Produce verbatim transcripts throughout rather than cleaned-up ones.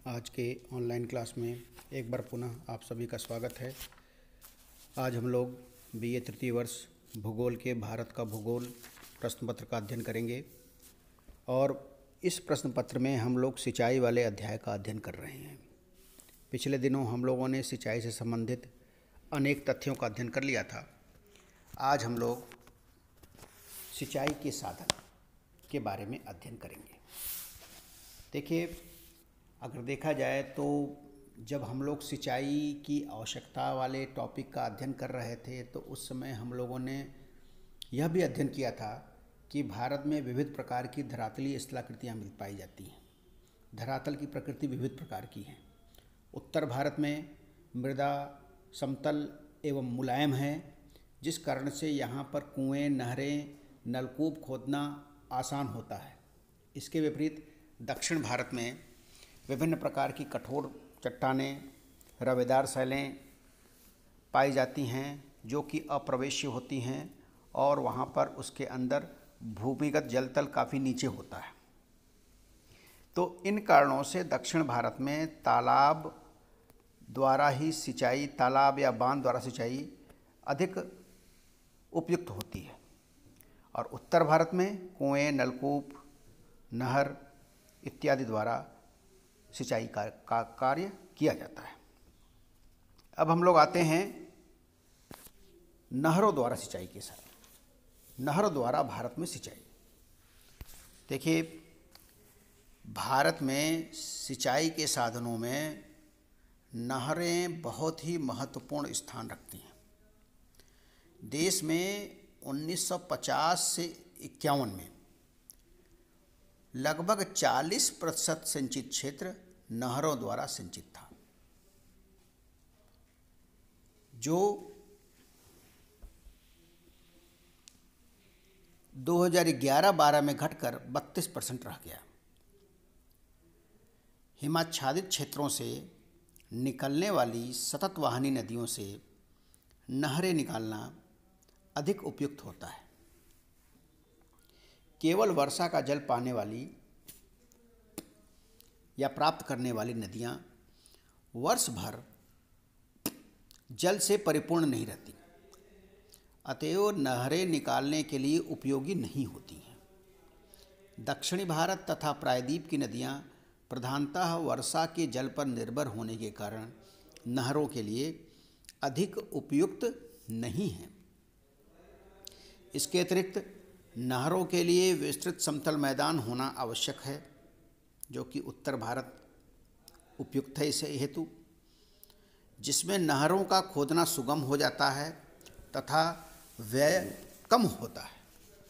आज के online class में एक बार पुनः आप सभी का स्वागत है। आज हम लोग बीए तृतीय वर्ष भूगोल के भारत का भूगोल प्रश्न पत्र का अध्ययन करेंगे और इस प्रश्न पत्र में हम लोग सिंचाई वाले अध्याय का अध्ययन कर रहे हैं। पिछले दिनों हम लोगों ने सिंचाई से संबंधित अनेक तथ्यों का अध्ययन कर लिया था। आज हम लोग सिंचाई के साधन के बारे में अध्ययन करेंगे। देखिए, अगर देखा जाए तो जब हम लोग सिंचाई की आवश्यकता वाले टॉपिक का अध्ययन कर रहे थे तो उस समय हम लोगों ने यह भी अध्ययन किया था कि भारत में विविध प्रकार की धरातलीय स्थलाकृतियाँ मिल पाई जाती हैं। धरातल की प्रकृति विविध प्रकार की है। उत्तर भारत में मृदा समतल एवं मुलायम है, जिस कारण से यहाँ पर कुएं, नहरें, नलकूप खोदना आसान होता है। इसके विपरीत दक्षिण भारत में विभिन्न प्रकार की कठोर चट्टानें, रवेदार शैलें पाई जाती हैं जो कि अप्रवेश्य होती हैं और वहाँ पर उसके अंदर भूमिगत जलतल काफ़ी नीचे होता है। तो इन कारणों से दक्षिण भारत में तालाब द्वारा ही सिंचाई, तालाब या बांध द्वारा सिंचाई अधिक उपयुक्त होती है और उत्तर भारत में कुएं, नलकूप, नहर इत्यादि द्वारा सिंचाई का, का कार्य किया जाता है। अब हम लोग आते हैं नहरों द्वारा सिंचाई के साथ। नहरों द्वारा भारत में सिंचाई, देखिए, भारत में सिंचाई के साधनों में नहरें बहुत ही महत्वपूर्ण स्थान रखती हैं। देश में उन्नीस सौ पचास से इक्यावन में लगभग चालीस प्रतिशत सिंचित क्षेत्र नहरों द्वारा सिंचित था, जो दो हज़ार ग्यारह बारह में घटकर बत्तीस परसेंट रह गया। हिमाच्छादित क्षेत्रों से निकलने वाली सतत वाहिनी नदियों से नहरें निकालना अधिक उपयुक्त होता है। केवल वर्षा का जल पाने वाली या प्राप्त करने वाली नदियाँ वर्ष भर जल से परिपूर्ण नहीं रहती, अतएव नहरें निकालने के लिए उपयोगी नहीं होती हैं। दक्षिणी भारत तथा प्रायद्वीप की नदियाँ प्रधानतः वर्षा के जल पर निर्भर होने के कारण नहरों के लिए अधिक उपयुक्त नहीं हैं। इसके अतिरिक्त नहरों के लिए विस्तृत समतल मैदान होना आवश्यक है, जो कि उत्तर भारत उपयुक्त है इसे हेतु, जिसमें नहरों का खोदना सुगम हो जाता है तथा व्यय कम होता है।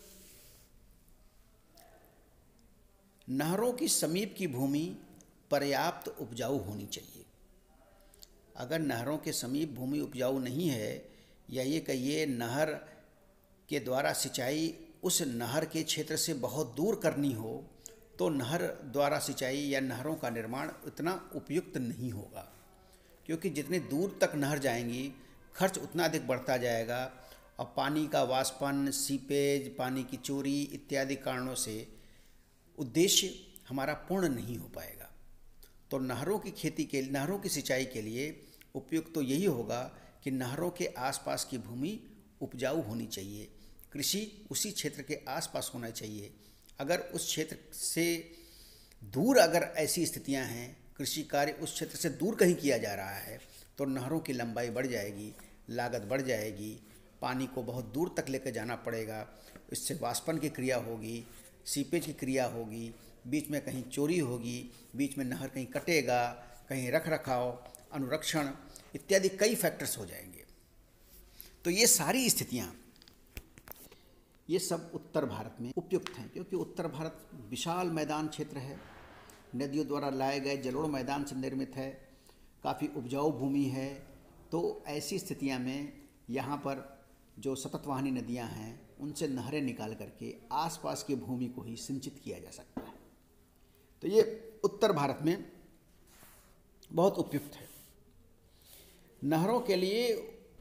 नहरों की समीप की भूमि पर्याप्त उपजाऊ होनी चाहिए। अगर नहरों के समीप भूमि उपजाऊ नहीं है या ये कहिए नहर के द्वारा सिंचाई उस नहर के क्षेत्र से बहुत दूर करनी हो, तो नहर द्वारा सिंचाई या नहरों का निर्माण इतना उपयुक्त नहीं होगा, क्योंकि जितनी दूर तक नहर जाएंगी खर्च उतना अधिक बढ़ता जाएगा और पानी का वाष्पन, सीपेज, पानी की चोरी इत्यादि कारणों से उद्देश्य हमारा पूर्ण नहीं हो पाएगा। तो नहरों की खेती के नहरों की सिंचाई के लिए उपयुक्त तो यही होगा कि नहरों के आसपास की भूमि उपजाऊ होनी चाहिए, कृषि उसी क्षेत्र के आसपास होना चाहिए। अगर उस क्षेत्र से दूर अगर ऐसी स्थितियां हैं, कृषि कार्य उस क्षेत्र से दूर कहीं किया जा रहा है, तो नहरों की लंबाई बढ़ जाएगी, लागत बढ़ जाएगी, पानी को बहुत दूर तक लेकर जाना पड़ेगा। इससे वाष्पन की क्रिया होगी, सीपेज की क्रिया होगी, बीच में कहीं चोरी होगी, बीच में नहर कहीं कटेगा, कहीं रख रखाव, अनुरक्षण इत्यादि कई फैक्टर्स हो जाएंगे। तो ये सारी स्थितियाँ, ये सब उत्तर भारत में उपयुक्त हैं, क्योंकि उत्तर भारत विशाल मैदान क्षेत्र है, नदियों द्वारा लाए गए जलोढ़ मैदान से निर्मित है, काफ़ी उपजाऊ भूमि है। तो ऐसी स्थितियां में यहाँ पर जो सतत वाहिनी नदियाँ हैं उनसे नहरें निकाल करके आसपास की भूमि को ही सिंचित किया जा सकता है। तो ये उत्तर भारत में बहुत उपयुक्त है। नहरों के लिए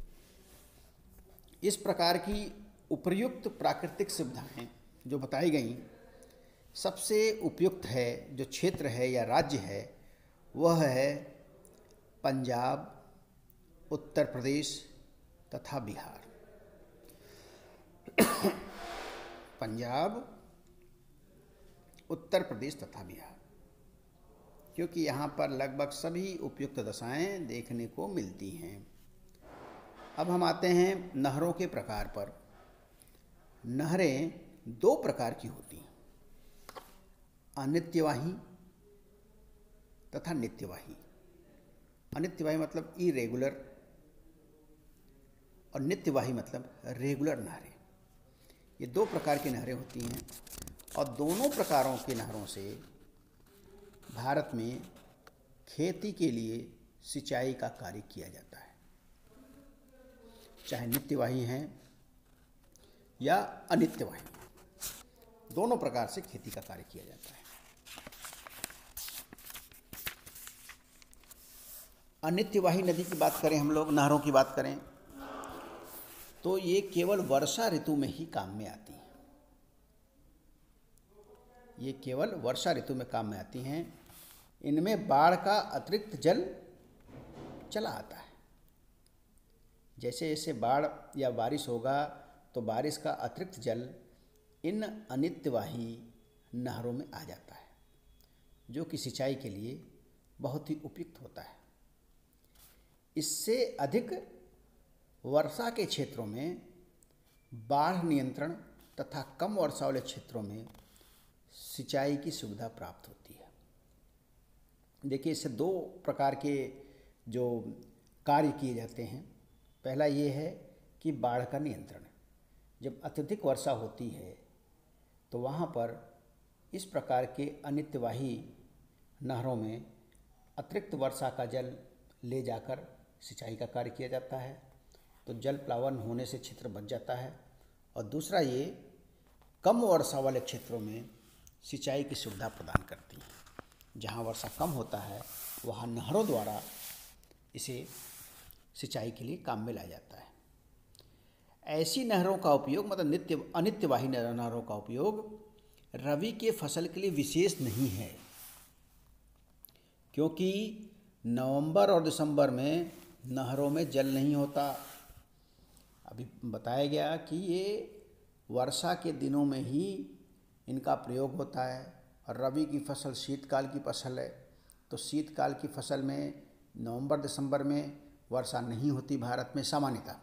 इस प्रकार की उपर्युक्त प्राकृतिक सुविधाएं जो बताई गई, सबसे उपयुक्त है जो क्षेत्र है या राज्य है वह है पंजाब, उत्तर प्रदेश तथा बिहार। पंजाब, उत्तर प्रदेश तथा बिहार, क्योंकि यहाँ पर लगभग सभी उपयुक्त दशाएं देखने को मिलती हैं। अब हम आते हैं नहरों के प्रकार पर। नहरें दो प्रकार की होती हैं, अनित्यवाही तथा नित्यवाही। अनित्यवाही मतलब इरेगुलर और नित्यवाही मतलब रेगुलर नहरें। ये दो प्रकार की नहरें होती हैं और दोनों प्रकारों की नहरों से भारत में खेती के लिए सिंचाई का कार्य किया जाता है, चाहे नित्यवाही हैं या अनित्यवाही, दोनों प्रकार से खेती का कार्य किया जाता है। अनित्यवाही नदी की बात करें, हम लोग नहरों की बात करें, तो ये केवल वर्षा ऋतु में ही काम में आती हैं। ये केवल वर्षा ऋतु में काम में आती हैं। इनमें बाढ़ का अतिरिक्त जल चला आता है। जैसे जैसे बाढ़ या बारिश होगा तो बारिश का अतिरिक्त जल इन अनित्यवाही नहरों में आ जाता है, जो कि सिंचाई के लिए बहुत ही उपयुक्त होता है। इससे अधिक वर्षा के क्षेत्रों में बाढ़ नियंत्रण तथा कम वर्षा वाले क्षेत्रों में सिंचाई की सुविधा प्राप्त होती है। देखिए, इससे दो प्रकार के जो कार्य किए जाते हैं। पहला ये है कि बाढ़ का नियंत्रण। जब अत्यधिक वर्षा होती है तो वहाँ पर इस प्रकार के अनित्यवाही नहरों में अतिरिक्त वर्षा का जल ले जाकर सिंचाई का कार्य किया जाता है, तो जल प्लावन होने से क्षेत्र बच जाता है। और दूसरा, ये कम वर्षा वाले क्षेत्रों में सिंचाई की सुविधा प्रदान करती हैं। जहाँ वर्षा कम होता है वहाँ नहरों द्वारा इसे सिंचाई के लिए काम में लाया जाता है। ऐसी नहरों का उपयोग, मतलब नित्य अनित्यवाही नहरों का उपयोग रबी के फसल के लिए विशेष नहीं है, क्योंकि नवंबर और दिसंबर में नहरों में जल नहीं होता। अभी बताया गया कि ये वर्षा के दिनों में ही इनका प्रयोग होता है। और रबी की फसल शीतकाल की फसल है, तो शीतकाल की फसल में नवंबर दिसंबर में वर्षा नहीं होती भारत में सामान्यतः।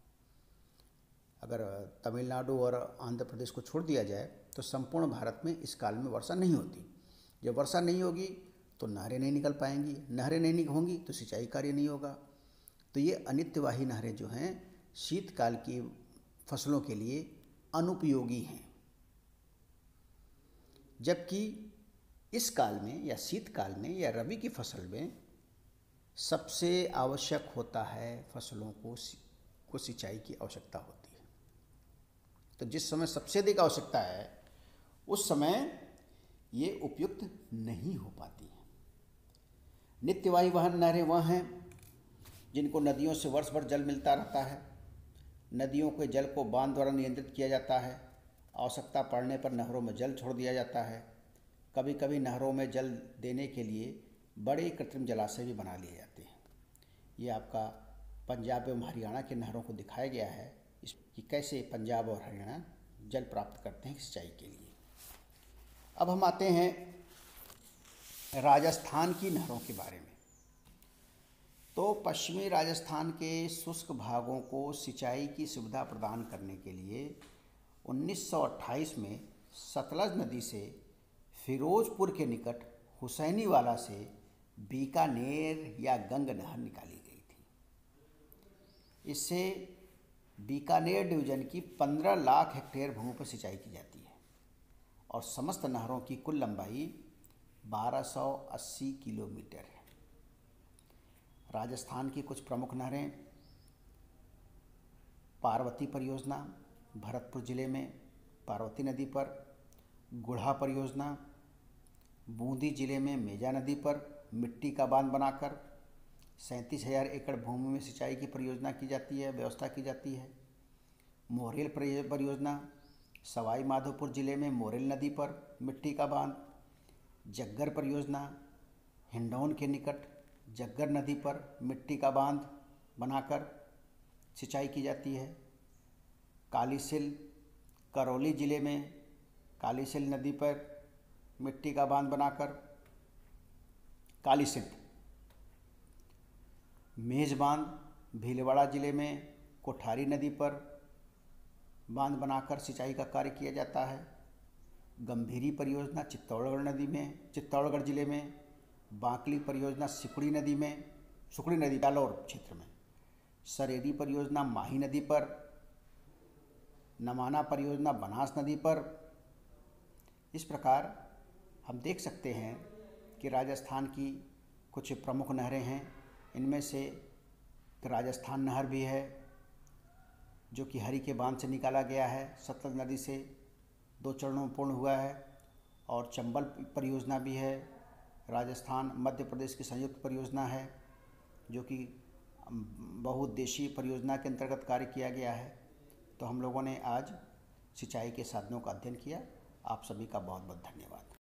अगर तमिलनाडु और आंध्र प्रदेश को छोड़ दिया जाए तो संपूर्ण भारत में इस काल में वर्षा नहीं होती। जब वर्षा नहीं होगी तो नहरें नहीं निकल पाएंगी, नहरें नहीं होंगी तो सिंचाई कार्य नहीं होगा। तो ये अनित्यवाही नहरें जो हैं शीतकाल की फसलों के लिए अनुपयोगी हैं, जबकि इस काल में या शीतकाल में या रबी की फसल में सबसे आवश्यक होता है, फसलों को को सिंचाई की आवश्यकता होती है। तो जिस समय सबसे अधिक आवश्यकता है उस समय ये उपयुक्त नहीं हो पाती है। नित्यवाही वह नहरें वह हैं जिनको नदियों से वर्ष भर जल मिलता रहता है। नदियों के जल को बांध द्वारा नियंत्रित किया जाता है। आवश्यकता पड़ने पर नहरों में जल छोड़ दिया जाता है। कभी कभी नहरों में जल देने के लिए बड़े कृत्रिम जलाशय भी बना लिए जाते हैं। ये आपका पंजाब एवं हरियाणा के नहरों को दिखाया गया है इस कि कैसे पंजाब और हरियाणा जल प्राप्त करते हैं सिंचाई के लिए। अब हम आते हैं राजस्थान की नहरों के बारे में। तो पश्चिमी राजस्थान के शुष्क भागों को सिंचाई की सुविधा प्रदान करने के लिए उन्नीस सौ अट्ठाईस में सतलज नदी से फिरोजपुर के निकट हुसैनीवाला से बीकानेर या गंग नहर निकाली गई थी। इससे बीकानेर डिवीज़न की पंद्रह लाख हेक्टेयर भूमि पर सिंचाई की जाती है और समस्त नहरों की कुल लंबाई बारह सौ अस्सी किलोमीटर है। राजस्थान की कुछ प्रमुख नहरें: पार्वती परियोजना भरतपुर जिले में पार्वती नदी पर, गुढ़ा परियोजना बूंदी जिले में मेजा नदी पर मिट्टी का बांध बनाकर सैंतीस हजार एकड़ भूमि में सिंचाई की परियोजना की जाती है, व्यवस्था की जाती है। मोरेल परियोजना सवाई माधोपुर जिले में मोरेल नदी पर मिट्टी का बांध। जग्गर परियोजना हिंडौन के निकट जग्गर नदी पर मिट्टी का बांध बनाकर सिंचाई की जाती है। कालीसिल करौली ज़िले में कालीसिल नदी पर मिट्टी का बांध बनाकर कालीसिल। मेज बांध भीलवाड़ा ज़िले में कोठारी नदी पर बांध बनाकर सिंचाई का कार्य किया जाता है। गंभीरी परियोजना चित्तौड़गढ़ नदी में चित्तौड़गढ़ ज़िले में, बांकली परियोजना सिकुड़ी नदी में सिकुड़ी नदी जालौर क्षेत्र में, सरेरी परियोजना माही नदी पर, नमाना परियोजना बनास नदी पर। इस प्रकार हम देख सकते हैं कि राजस्थान की कुछ प्रमुख नहरें हैं। इनमें से राजस्थान नहर भी है जो कि हरी के बांध से निकाला गया है, सतलज नदी से दो चरणों में पूर्ण हुआ है। और चंबल परियोजना भी है, राजस्थान मध्य प्रदेश की संयुक्त परियोजना है जो कि बहुउद्देशीय परियोजना के अंतर्गत कार्य किया गया है। तो हम लोगों ने आज सिंचाई के साधनों का अध्ययन किया। आप सभी का बहुत बहुत धन्यवाद।